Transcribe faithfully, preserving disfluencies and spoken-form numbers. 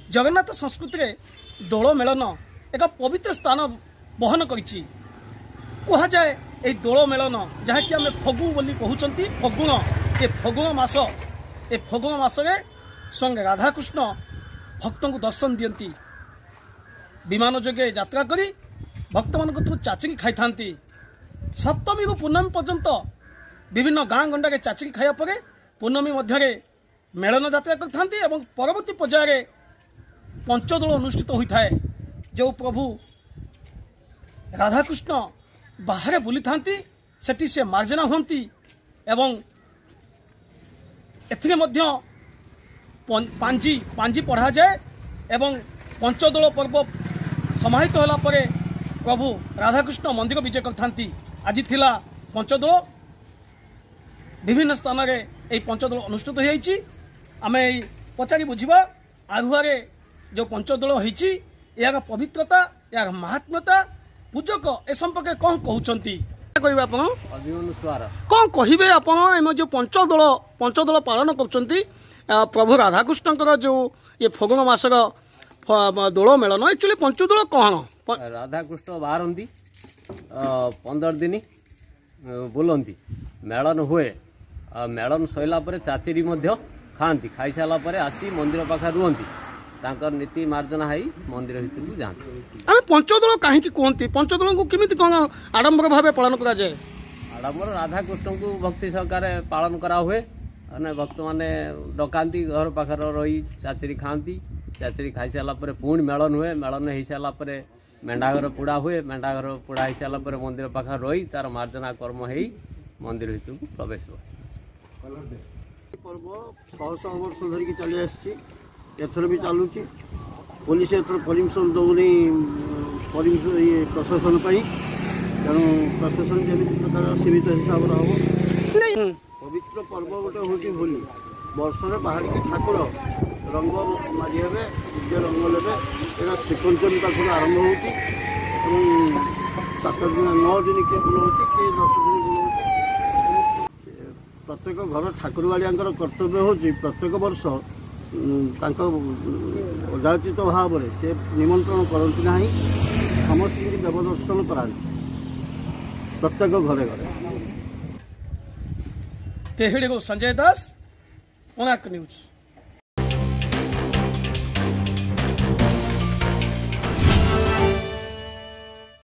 जगन्नाथ संस्कृति रे दोल मेलन एक पवित्र स्थान बहन करिछि। कहा जाए ए दोल मेलन जहाँकि आम फगु बोली कहते फगुण ए फगुण मास ए फगुण मसरे संगे राधाकृष्ण भक्त को दर्शन दियंती विमान जोगे यात्रा करी भक्त मान चाचिकी खाई था। सप्तमी को पूर्णमी पर्यंत विभिन्न गाँ गंडा चाचिकी खाया पर पूर्णमी मध्य मेलन यात्रा करते परवर्ती पर्यायर पंचदोल अनुष्ठित होता है। जो प्रभु राधाकृष्ण बाहर बुली था सेठी से मार्जना होती एवं एथिरे मध्य पांजी पांजी पढ़ा जाए एवं पंचदोल पर्व समाहित होला परे प्रभु राधाकृष्ण मंदिर विजय करथांती। आज थिला पंचदोल विभिन्न स्थान रे ए पंचदोल अनुष्ठित होईची। आमे पचारी बुझिबा आगुआरे जो पंचदोल होईची यार पवित्रता यार महात्म्यता पूजक ए संपर्क कौन कहउचंती कहिबा आपण अभिमनुस्वार कौन कहिबे आपण एम जो पंचदोल पंचदोल पालन करचंती प्रभु राधाकृष्णकर जो ये फगुण मासर दोल मेलन एक्चुअली पंचदोल कौन राधाकृष्ण बाहरती पंदर दिन बुलती मेलन हुए मेलन सैला चाचिरी खाती खाई सारा आसी मंदिर पाखे रुहती तांकर नीति मार्जना है मंदिर भीतर जाती। आम पंचदोल कहीं कहते पंचदोल को किमिति कौन आडंबर भाव पालन करा जाए आडंबर राधाकृष्ण को भक्ति सहकार पालन करा हुए भक्त मैंने डकाती घर पाखे रही चाचिरी खाती चाचिरी खाई सारा पुणी मेलन हुए मेलन हो सारापर मेंढाघर पोड़ा हुए मेंढाघर पोड़ा हो सारापर मंदिर पाखे रही तार मार्जना कर्म हो मंदिर भीतर को प्रवेश हुए। पर्व शह शह वर्ष धरिकी चली आसी एथर भी चलुची पुलिस एथर परमिशन दौनी परमिशन ये प्रशासन तेणु प्रशासन जमी प्रकार सीमित हिसाब से हम पवित्र पर्व गोटे हूँ होली वर्षर बाहर की ठाकुर रंग मारी हे निज रंग लेवे यहाँ श्रीपंचमी पाखु आरंभ होती सात दिन नौ दिन किए बुलाऊँ किए दस दिन बुलाऊँ। प्रत्येक घर ठाकुर बाड़िया कर्तव्य हूँ प्रत्येक वर्ष उदाचित भाव से निमंत्रण करती ना समस्त देवदर्शन कराती प्रत्येक घरे घरे। तेहड़ी संजय दास कोणार्क न्यूज।